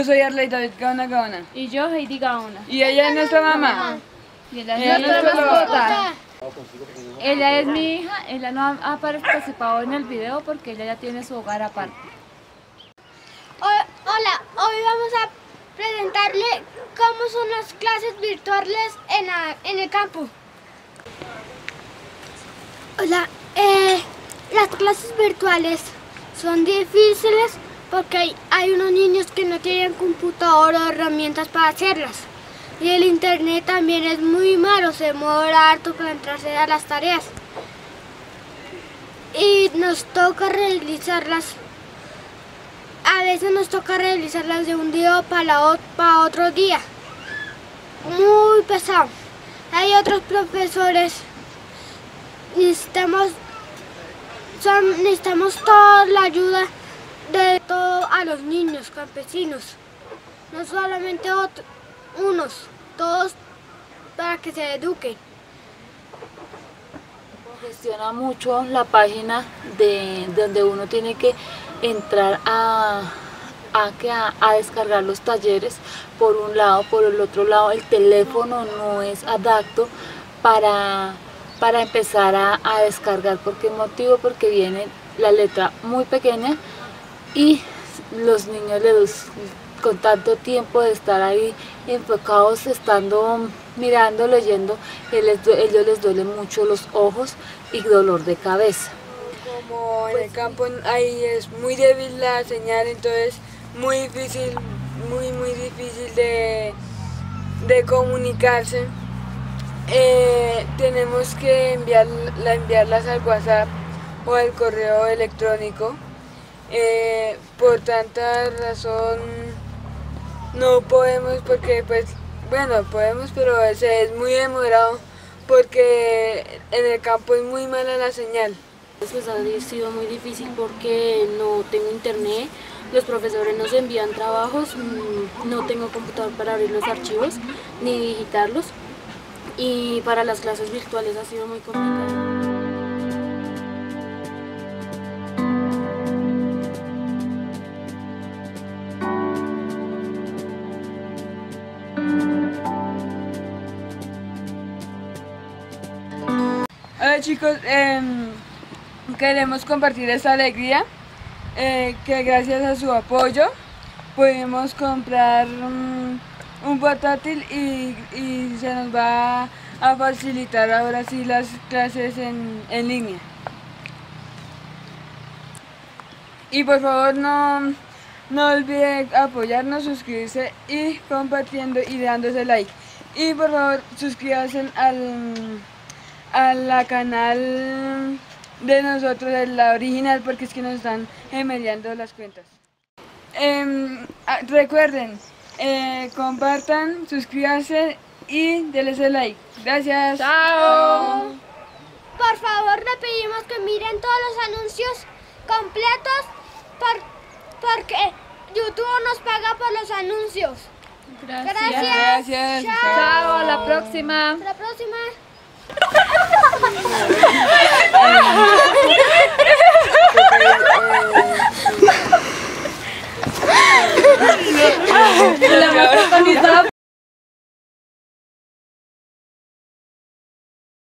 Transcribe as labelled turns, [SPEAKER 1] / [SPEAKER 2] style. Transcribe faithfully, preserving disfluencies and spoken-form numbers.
[SPEAKER 1] Yo soy Arley David Gaona Gaona.
[SPEAKER 2] Y yo, Heidi Gaona.
[SPEAKER 1] Y ella es nuestra mamá.
[SPEAKER 2] Y ella
[SPEAKER 1] Ella
[SPEAKER 2] es nuestra
[SPEAKER 1] nuestra
[SPEAKER 2] mascota. Ella es mi hija, ella no ha, ha participado en el video porque ella ya tiene su hogar aparte.
[SPEAKER 3] Hola, hoy vamos a presentarle cómo son las clases virtuales en, la, en el campo. Hola, eh, las clases virtuales son difíciles porque hay, hay unos niños que no tienen computador o herramientas para hacerlas. Y el internet también es muy malo, se demora harto para entrarse a las tareas. Y nos toca realizarlas, a veces nos toca realizarlas de un día para, para otro día. Muy pesado. Hay otros profesores, necesitamos, son, necesitamos toda la ayuda de todos a los niños campesinos. No solamente otros, unos, todos para que se eduquen.
[SPEAKER 4] Gestiona mucho la página de, de donde uno tiene que entrar a, a, que a, a descargar los talleres por un lado, por el otro lado el teléfono no es adapto para, para empezar a, a descargar. ¿Por qué motivo? Porque viene la letra muy pequeña y los niños les, con tanto tiempo de estar ahí enfocados, estando mirando, leyendo, ellos les duelen mucho los ojos y dolor de cabeza.
[SPEAKER 1] Como en el campo ahí es muy débil la señal, entonces muy difícil, muy muy difícil de, de comunicarse. Eh, tenemos que enviar, enviarlas al WhatsApp o al correo electrónico. Eh, por tanta razón no podemos, porque pues bueno podemos, pero ese es muy demorado porque en el campo es muy mala la señal.
[SPEAKER 5] Pues ha sido muy difícil porque no tengo internet, los profesores nos envían trabajos, no tengo computador para abrir los archivos ni digitarlos, y para las clases virtuales ha sido muy complicado.
[SPEAKER 1] Hola chicos, eh, queremos compartir esta alegría, eh, que gracias a su apoyo pudimos comprar un, un portátil y, y se nos va a facilitar ahora sí las clases en, en línea. Y por favor no, no olviden apoyarnos, suscribirse y compartiendo y dándose like. Y por favor suscríbanse al... a la canal de nosotros, de la original, porque es que nos están gemeleando las cuentas. Eh, recuerden, eh, compartan, suscríbanse y denles el like. Gracias.
[SPEAKER 2] ¡Chao!
[SPEAKER 3] Por favor, le pedimos que miren todos los anuncios completos por, porque YouTube nos paga por los anuncios.
[SPEAKER 2] Gracias.
[SPEAKER 3] Gracias.
[SPEAKER 1] Gracias.
[SPEAKER 3] Chao.
[SPEAKER 2] Chao, a la próxima.
[SPEAKER 3] Hasta la próxima.